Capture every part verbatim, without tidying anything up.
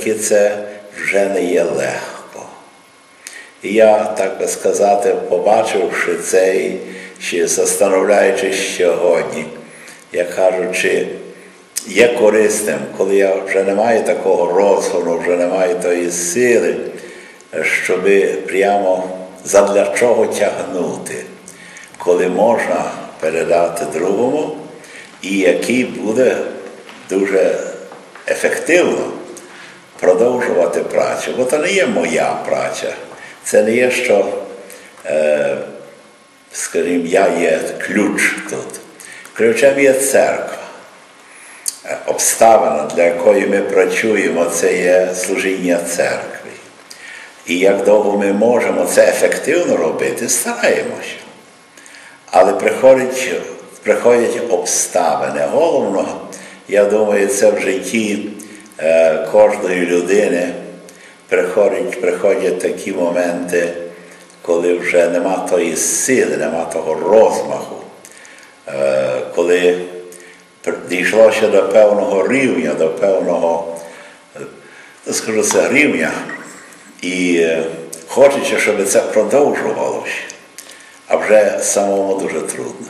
таки це вже не є легко. І я, так би сказати, побачивши це, чи застановляючись сьогодні, як кажучи, є корисним, коли я вже не маю такого розгону, вже не маю тої сили, щоб прямо задля чого тягнути, коли можна передати другому, і який буде дуже ефективно продовжувати працю. Бо це не є моя праця. Це не є, що, е, скажімо, я є ключ тут. Ключем є церква. Обставина, для якої ми працюємо, це є служіння церкви. І як довго ми можемо це ефективно робити, стараємося. Але приходять, приходять обставини. Головно, я думаю, це в житті е, кожної людини приходять, приходять такі моменти, коли вже нема тої сили, нема того розмаху, е, коли дійшло ще до певного рівня, до певного, я скажу, це рівня, і е, хочеться, щоб це продовжувалося, а вже самому дуже трудно.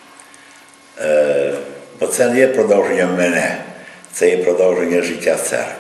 Е, бо це не є продовження мене, це є продовження життя церкви.